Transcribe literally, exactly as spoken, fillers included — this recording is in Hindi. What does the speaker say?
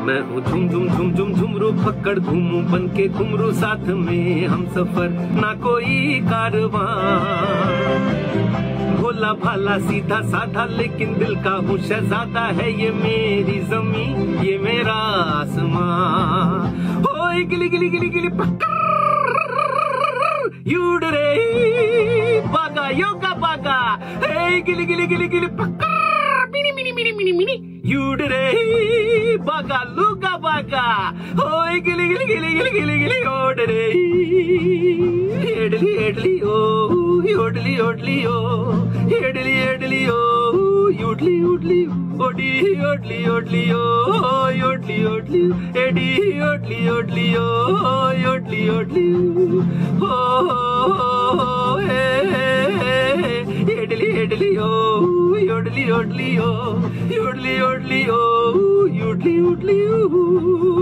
मैं हूँ झुम झुम झुम झुम झुमरू पकड़ घूमू बन के घुमरू साथ में हम सफर ना कोई कारवां। भोला भाला सीधा साधा लेकिन दिल का हूँ शहजादा है ये मेरी जमीन ये मेरा आसमां। ओए गिली गिली गिली गिली पक्का यूड रे बागा योगा बागा। हे गिली गिली गिली गिली पक्का मिनी मिनी मिनी मिनी मिनी यूड रे बागा लुगा बागा। ओए गिली गिली गिली गिली गिली गिली ओड रे एडली एडली ओ योडली ओडली ओ एडली एडली ओ योडली ओडली ओडी ओडली ओडली ओ योडली ओडली एडी ओडली ओडली ओ योडली ओडली ओ एडली एडली ओ योडली ओडली ओ योडली ओडली ओ योडली ओडली ओ।